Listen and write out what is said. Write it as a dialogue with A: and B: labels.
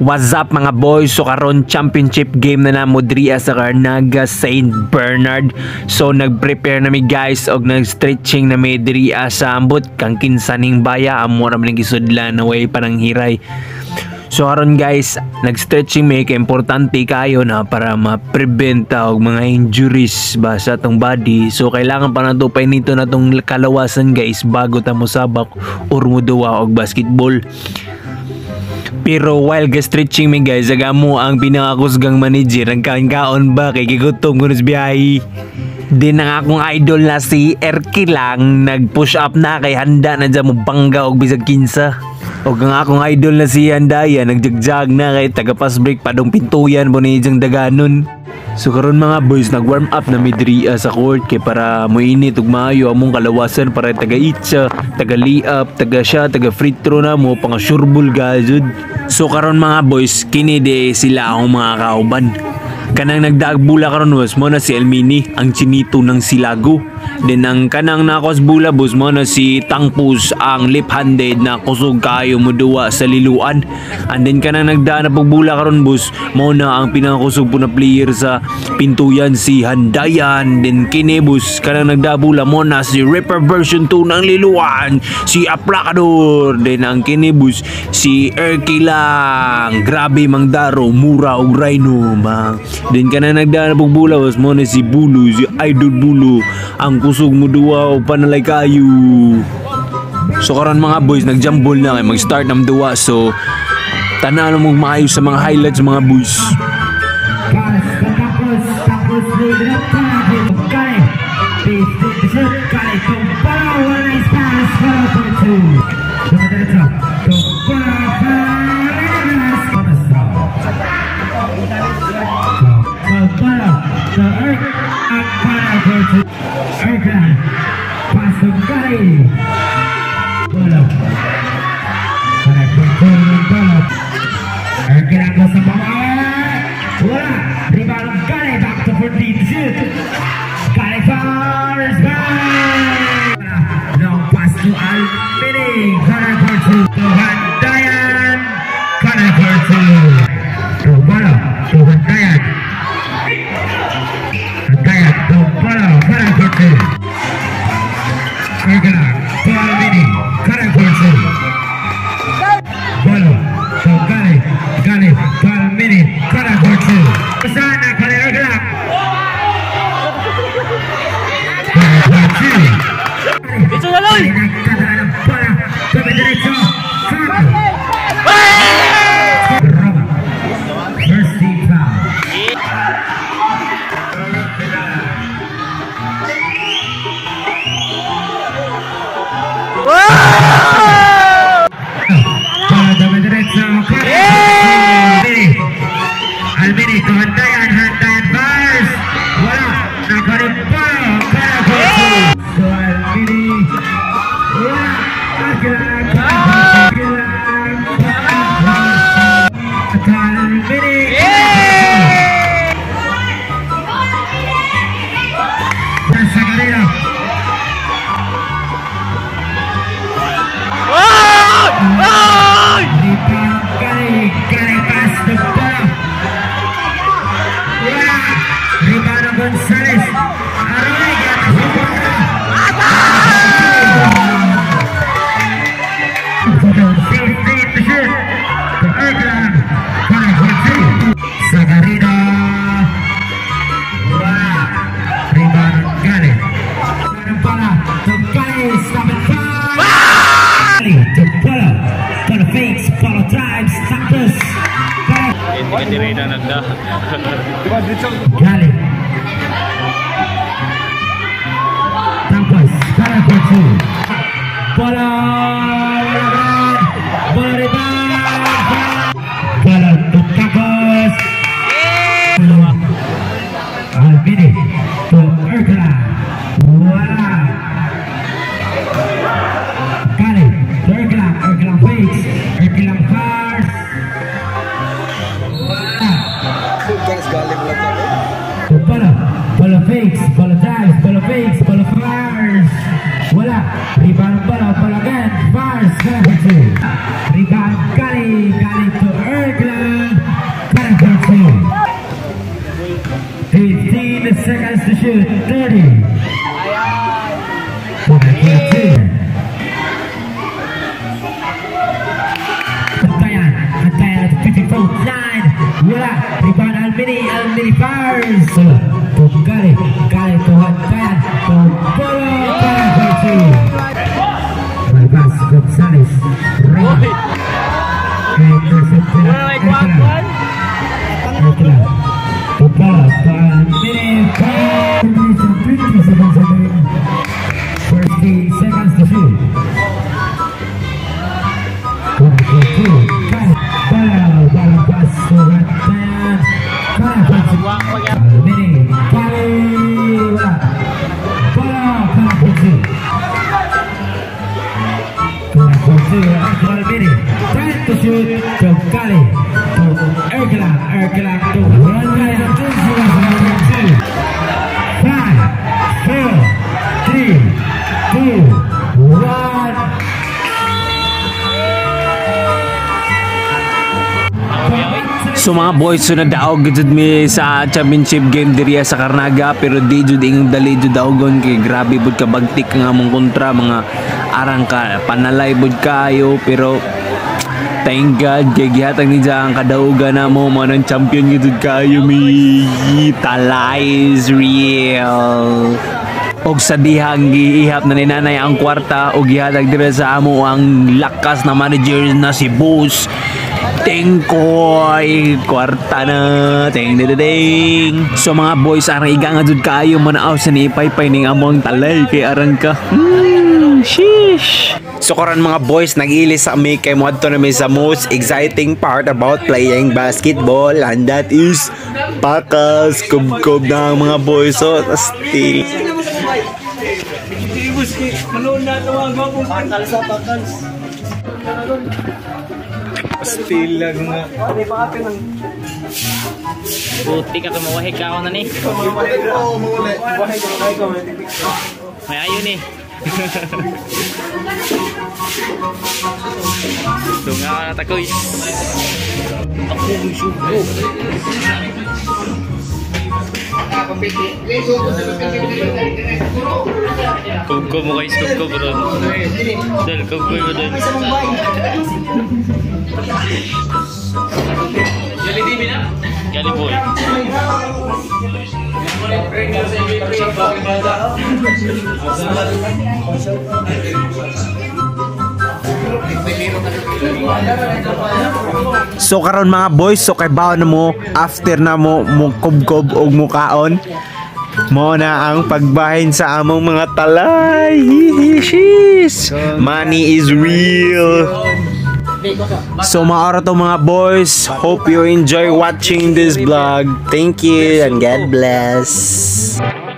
A: What's up mga boys? So karon championship game na namo diri sa Larnaga St. Bernard. So nag-prepare na mi guys og nag-stretching na mi diri sa ambot kang kinsaning baya amo ra man gisudlan na way pananghiray. So karon guys, nag-stretching mi kay importante kayo na para ma-prevent og mga injuries ba sa atong body. So kailangan pa nato pa nito na tong kalawasan guys bago ta mo sabak or muduwa og basketball. Pero while stretching mi guys, agamo ang pinakakusgang manager nagkaon ba kay gigutom ko sa biyahe. Din ang akong idol na si Erky lang nag-push up na kay handa na dyan mo bangga og bisag kinsa. O ang akong idol na si Handaya nagjagjag na kay taga-pass break padong pintuyan mo ni diyang daganon. So karon mga boys, nag-warm up na midri sa court kay para moinit ug maayo among kalawasan para taga-itsa, taga-layup, taga-shot, taga-free throw na mo pang sureball gazud. So karon mga boys, kini de sila akong mga kauban. Kanang nagdagbula karon was mo na si Elmini, ang chinito ng Silago. Then ang kanang nakos bula boss mo na si Tangpus, ang left-handed na kusog kayo mo duwa sa liluan. And then kanang nagdaan na pagbula karon boss, mo na ang pinakakusog po na player sa pintuyan si Handayan. Then kini boss, kanang nagdabula mo na si Ripper version 2 ng liluan, si Aplacador. Then ang kini boss, si Erky lang. Grabe mang daro, mura og Rhino mang. Then kanang nagdaan na pagbula boss mo na si Bulu, si Idol Bulu, ang kusog mo duwa o panalay kayo. So karon mga boys, nagjambol na kay mag-start ng duwa. So tanaw mo maayo sa mga highlights mga boys.
B: Rebound again. Fires. Rebound Kali to Erky. seconds to shoot. 30. 42. Antayan at the 54th line. Wala. Rebound Almini fires. Gali to Antayan. To Bolo para Kochi. Malbas Gonzales. Ray. Intercepted. Ekla. To Bolo para Almini. 50 seconds remaining. 30 seconds to shoot. 22. Bala pas Antayan. Almini. Wala. Para Kochi. Almini. Time to shoot. To Gali. To Ekla to Antayan. 5, 4, 3, 2, 1.
A: So mga boys, so nadaog jud mi sa championship game diriya sa Karnaga, pero di jud ing dali jud daogon kay grabe bud ka bagtik nga among kontra, mga arang ka panalay bud kayo, pero thank God kay gihatag ni ang kadaugan na mo ng champion jud kayo mi. Talay is real. Og sa dihang giihap na ni nanay ang kwarta og gihatag dira sa amo ang lakas na manager na si Boss Tengkoy, kwarta na, ting ding. So mga boys, arang iga nga jud kayo manaaw sa ni Paypay ning among talay kay arang ka. Sheesh. So karon mga boys, nag-ilis sa mi kay moadto na mi sa most exciting part about playing basketball, and that is pakas kub-kub na mga boys. So still still lang nga.
C: Buti ka tumawahig ka ako na ni. May ayun eh. Tunga ka na takoy. Ako yung sugo. Kugko mo guys, kugko bro. Dal, kugko mo dal. Gali boy.
A: So karon mga boys, so kay baon na mo after na mo kubkob og mukaon mo na ang pagbahin sa among mga talay. Hihisis. Money is real. So mga oras to mga boys, hope you enjoy watching this vlog. Thank you and God bless.